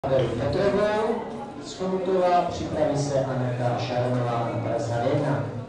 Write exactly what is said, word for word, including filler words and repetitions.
Petrovou z Chomutová, připraví se Aneta Šaronová, padesát jedna.